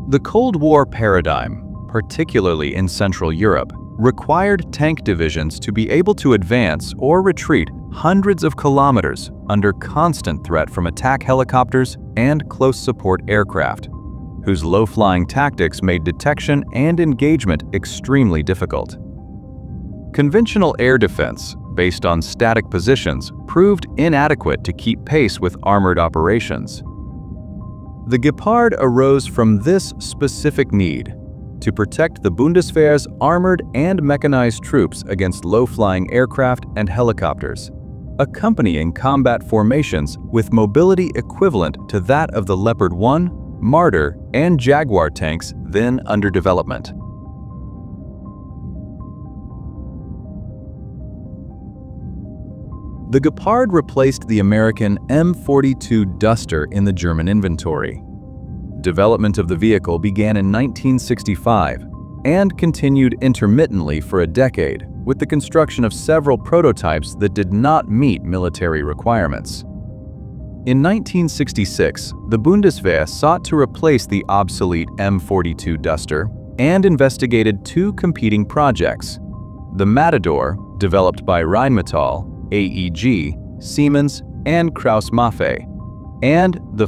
The Cold War paradigm, particularly in Central Europe, required tank divisions to be able to advance or retreat hundreds of kilometers under constant threat from attack helicopters and close support aircraft, whose low-flying tactics made detection and engagement extremely difficult. Conventional air defense, based on static positions, proved inadequate to keep pace with armored operations. The Gepard arose from this specific need to protect the Bundeswehr's armored and mechanized troops against low-flying aircraft and helicopters, accompanying combat formations with mobility equivalent to that of the Leopard 1, Marder, and Jaguar tanks then under development. The Gepard replaced the American M42 Duster in the German inventory. Development of the vehicle began in 1965 and continued intermittently for a decade, with the construction of several prototypes that did not meet military requirements. In 1966, the Bundeswehr sought to replace the obsolete M42 Duster and investigated two competing projects: the Matador, developed by Rheinmetall, AEG, Siemens, and Krauss-Maffei, and the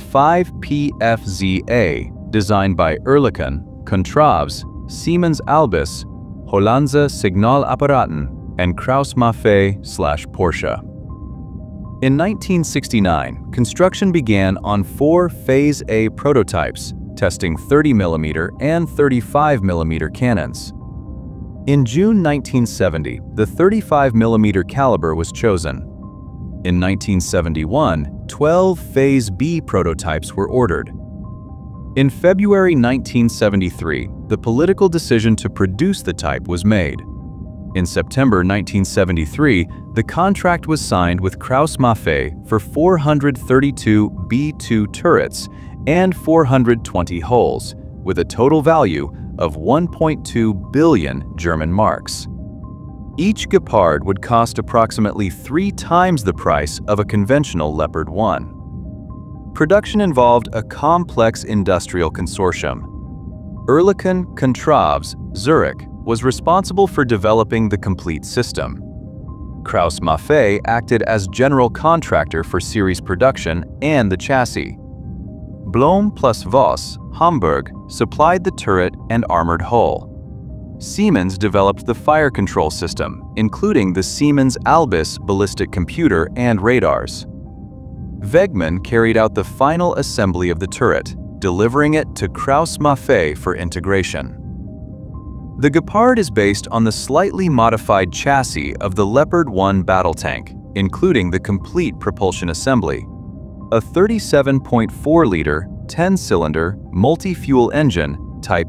5PFZA, designed by Oerlikon, Contraves, Siemens Albus, Hollandse Signalapparaten, and Krauss-Maffei/Porsche. In 1969, construction began on 4 Phase A prototypes, testing 30mm and 35mm cannons. In June 1970, the 35mm caliber was chosen. In 1971, 12 Phase B prototypes were ordered. In February 1973, the political decision to produce the type was made. In September 1973, the contract was signed with Krauss-Maffei for 432 B-2 turrets and 420 hulls, with a total value of 1.2 billion German marks. Each Gepard would cost approximately 3 times the price of a conventional Leopard 1. Production involved a complex industrial consortium. Oerlikon Contraves, Zurich, was responsible for developing the complete system. Krauss-Maffei acted as general contractor for series production and the chassis. Blohm plus Voss, Hamburg, supplied the turret and armored hull. Siemens developed the fire control system, including the Siemens Albus ballistic computer and radars. Wegmann carried out the final assembly of the turret, delivering it to Krauss-Maffei for integration. The Gepard is based on the slightly modified chassis of the Leopard 1 battle tank, including the complete propulsion assembly. A 37.4-liter, 10-cylinder, multi-fuel engine type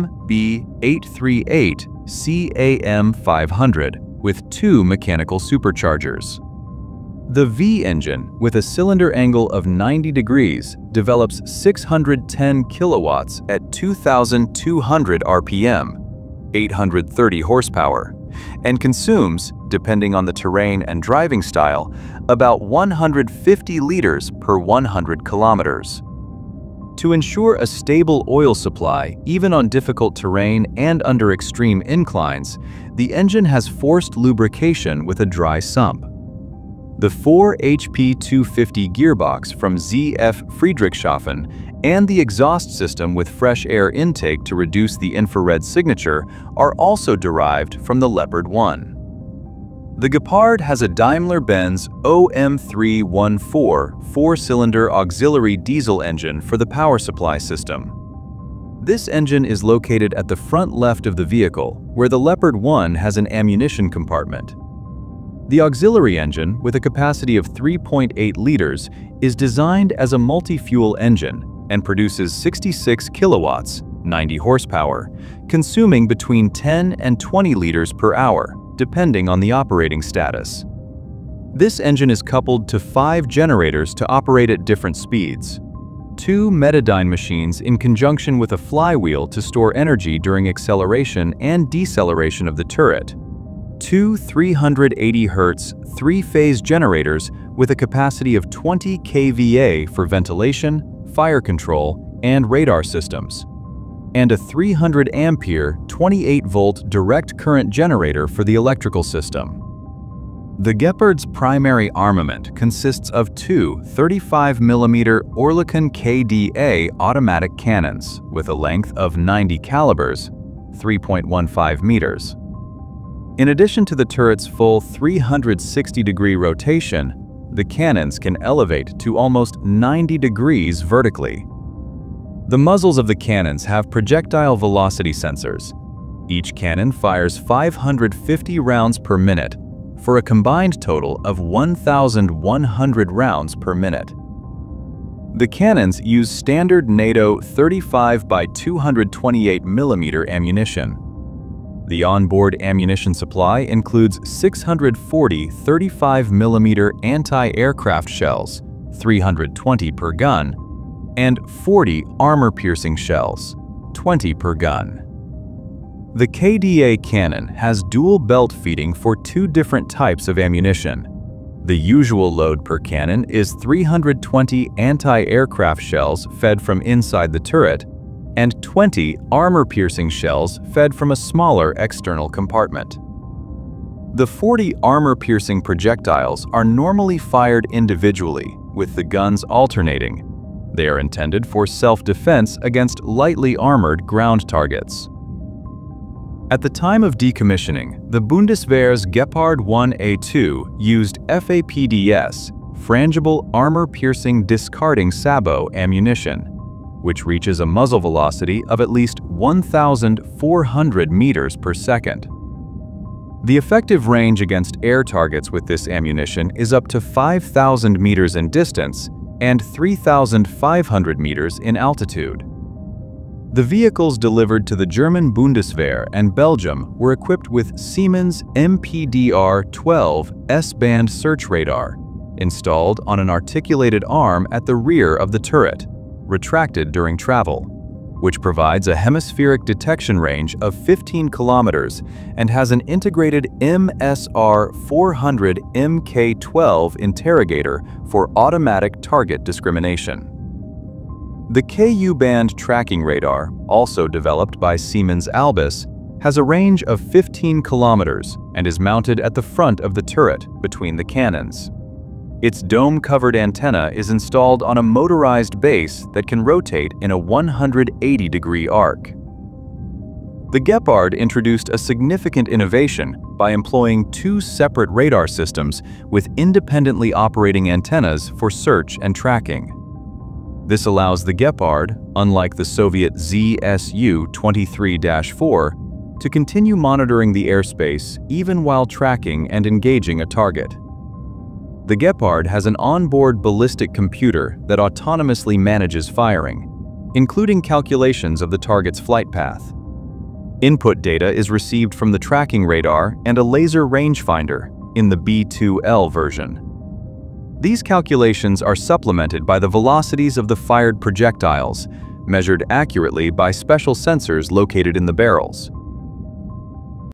MB838 CAM500 with 2 mechanical superchargers. The V engine, with a cylinder angle of 90 degrees, develops 610 kilowatts at 2,200 RPM, 830 horsepower, and consumes, depending on the terrain and driving style, about 150 liters per 100 kilometers. To ensure a stable oil supply, even on difficult terrain and under extreme inclines, the engine has forced lubrication with a dry sump. The 4 HP 250 gearbox from ZF Friedrichshafen and the exhaust system with fresh air intake to reduce the infrared signature are also derived from the Leopard 1. The Gepard has a Daimler-Benz OM314 4-cylinder auxiliary diesel engine for the power supply system. This engine is located at the front left of the vehicle, where the Leopard 1 has an ammunition compartment. The auxiliary engine, with a capacity of 3.8 liters, is designed as a multi-fuel engine and produces 66 kilowatts, 90 horsepower, consuming between 10 and 20 liters per hour, depending on the operating status. This engine is coupled to 5 generators to operate at different speeds. 2 Metadyne machines in conjunction with a flywheel to store energy during acceleration and deceleration of the turret. 2 380 Hz 3-phase generators with a capacity of 20 kVA for ventilation, fire control, and radar systems. and a 300-ampere, 28-volt direct current generator for the electrical system. The Gepard's primary armament consists of two 35mm Oerlikon KDA automatic cannons with a length of 90 calibers, 3.15 meters. In addition to the turret's full 360-degree rotation, the cannons can elevate to almost 90 degrees vertically. The muzzles of the cannons have projectile velocity sensors. Each cannon fires 550 rounds per minute, for a combined total of 1,100 rounds per minute. The cannons use standard NATO 35 by 228mm ammunition. The onboard ammunition supply includes 640 35mm anti-aircraft shells, 320 per gun, and 40 armor-piercing shells, 20 per gun. The KDA cannon has dual belt feeding for two different types of ammunition. The usual load per cannon is 320 anti-aircraft shells fed from inside the turret and 20 armor-piercing shells fed from a smaller external compartment. The 40 armor-piercing projectiles are normally fired individually, with the guns alternating. They are intended for self-defense against lightly armored ground targets. At the time of decommissioning, the Bundeswehr's Gepard 1A2 used FAPDS, frangible armor-piercing discarding sabot ammunition, which reaches a muzzle velocity of at least 1,400 meters per second. The effective range against air targets with this ammunition is up to 5,000 meters in distance and 3,500 meters in altitude. The vehicles delivered to the German Bundeswehr and Belgium were equipped with Siemens MPDR-12 S-band search radar, installed on an articulated arm at the rear of the turret, retracted during travel, which provides a hemispheric detection range of 15 kilometers and has an integrated MSR-400 Mk12 interrogator for automatic target discrimination. The Ku-band tracking radar, also developed by Siemens Albus, has a range of 15 kilometers and is mounted at the front of the turret between the cannons. Its dome-covered antenna is installed on a motorized base that can rotate in a 180-degree arc. The Gepard introduced a significant innovation by employing two separate radar systems with independently operating antennas for search and tracking. This allows the Gepard, unlike the Soviet ZSU-23-4, to continue monitoring the airspace even while tracking and engaging a target. The Gepard has an onboard ballistic computer that autonomously manages firing, including calculations of the target's flight path. Input data is received from the tracking radar and a laser rangefinder in the B2L version. These calculations are supplemented by the velocities of the fired projectiles, measured accurately by special sensors located in the barrels.